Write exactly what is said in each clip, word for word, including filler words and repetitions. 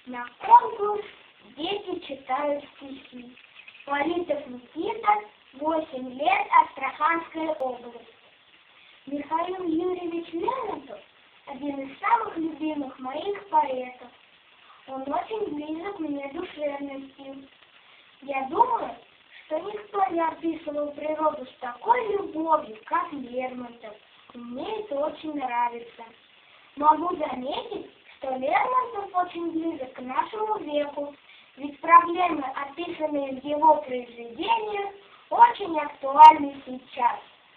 На конкурс дети читают стихи. Политов Никита, восемь лет, Астраханская область. Михаил Юрьевич Лермонтов – один из самых любимых моих поэтов. Он очень близок мне душевностью. Я думаю, что никто не описывал природу с такой любовью, как Лермонтов. Мне это очень нравится. Могу заметить, что Лермонтов очень близок к нашему веку, ведь проблемы, описанные в его произведениях, очень актуальны сейчас.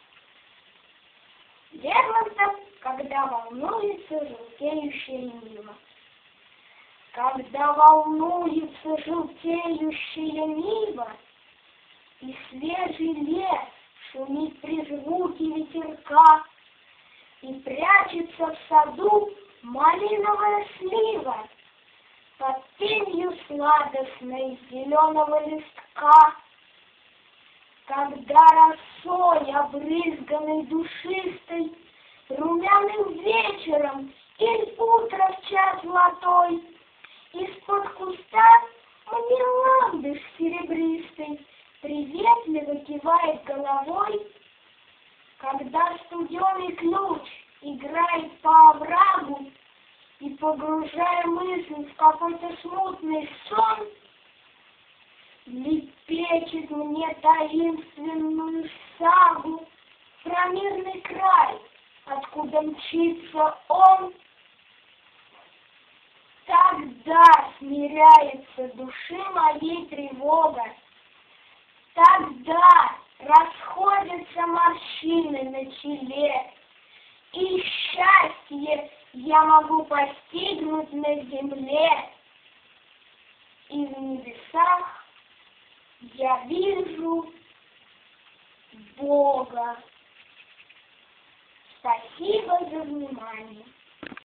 Лермонтов, когда волнуется желтеющая нива. Когда волнуется желтеющая нива, и свежий лес шумит при звуке ветерка, и прячется в саду малиновая слива под тенью сладостной зеленого листка. Когда росой, обрызганной душистой, румяным вечером или утро в час золотой, из-под куста мне ландыш серебристый приветливо кивает головой. Когда студеный ключ играет по оврагу и, погружая мысль в какой-то смутный сон, лепечет мне таинственную сагу про мирный край, откуда мчится он. Тогда смиряется души моей тревога, тогда расходятся морщины на челе, и счастье я могу постигнуть на земле, и в небесах я вижу Бога. Спасибо за внимание.